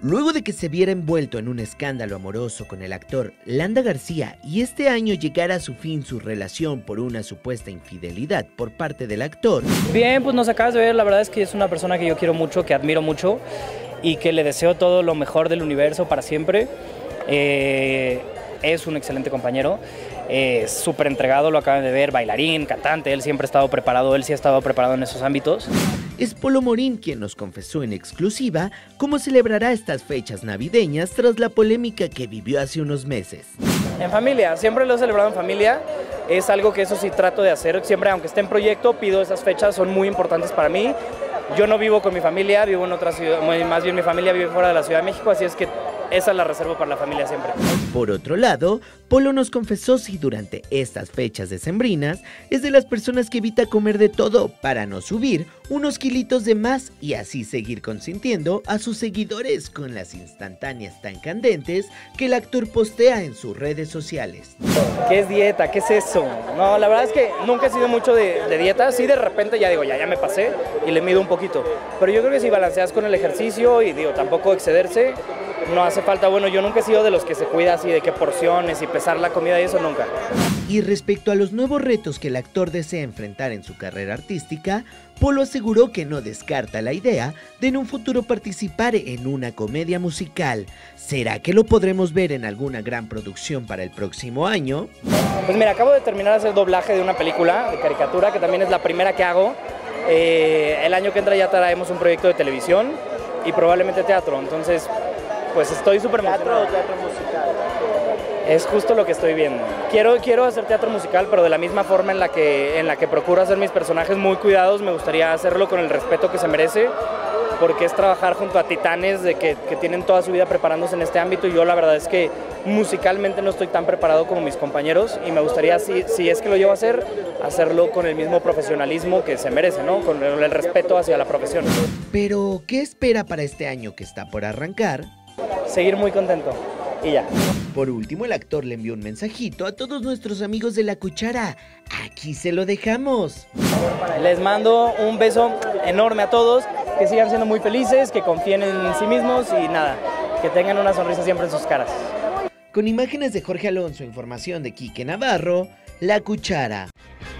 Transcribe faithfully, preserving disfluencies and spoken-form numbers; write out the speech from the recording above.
Luego de que se viera envuelto en un escándalo amoroso con el actor Landa García y este año llegara a su fin su relación por una supuesta infidelidad por parte del actor. Bien, pues nos acabas de ver, la verdad es que es una persona que yo quiero mucho, que admiro mucho y que le deseo todo lo mejor del universo para siempre. Eh, es un excelente compañero, eh, súper entregado, lo acaban de ver, bailarín, cantante, él siempre ha estado preparado, él sí ha estado preparado en esos ámbitos. Es Polo Morín quien nos confesó en exclusiva cómo celebrará estas fechas navideñas tras la polémica que vivió hace unos meses. En familia, siempre lo he celebrado en familia, es algo que eso sí trato de hacer, siempre aunque esté en proyecto pido esas fechas, son muy importantes para mí. Yo no vivo con mi familia, vivo en otra ciudad, más bien mi familia vive fuera de la Ciudad de México, así es que esa la reservo para la familia siempre. Por otro lado, Polo nos confesó si durante estas fechas decembrinas es de las personas que evita comer de todo para no subir unos kilitos de más y así seguir consintiendo a sus seguidores con las instantáneas tan candentes que el actor postea en sus redes sociales. ¿Qué es dieta? ¿Qué es eso? No, la verdad es que nunca he sido mucho de, de dieta, sí de repente ya digo, ya, ya me pasé y le mido un poquito, pero yo creo que si balanceas con el ejercicio y digo, tampoco excederse, no hace falta. Bueno, yo nunca he sido de los que se cuida así de qué porciones y pesar la comida y eso nunca. Y respecto a los nuevos retos que el actor desea enfrentar en su carrera artística, Polo aseguró que no descarta la idea de en un futuro participar en una comedia musical. ¿Será que lo podremos ver en alguna gran producción para el próximo año? Pues mira, acabo de terminar de hacer doblaje de una película de caricatura, que también es la primera que hago. Eh, el año que entra ya traemos un proyecto de televisión y probablemente teatro, entonces pues estoy súper emocionado. ¿Teatro o teatro musical? Es justo lo que estoy viendo. Quiero, quiero hacer teatro musical, pero de la misma forma en la, que, en la que procuro hacer mis personajes muy cuidados, me gustaría hacerlo con el respeto que se merece, porque es trabajar junto a titanes de que, que tienen toda su vida preparándose en este ámbito y yo la verdad es que musicalmente no estoy tan preparado como mis compañeros y me gustaría, si, si es que lo llevo a hacer, hacerlo con el mismo profesionalismo que se merece, ¿no? Con el, el respeto hacia la profesión. Pero, ¿qué espera para este año que está por arrancar? Seguir muy contento y ya. Por último, el actor le envió un mensajito a todos nuestros amigos de La Cuchara. Aquí se lo dejamos. Les mando un beso enorme a todos, que sigan siendo muy felices, que confíen en sí mismos y nada, que tengan una sonrisa siempre en sus caras. Con imágenes de Jorge Alonso, información de Quique Navarro, La Cuchara.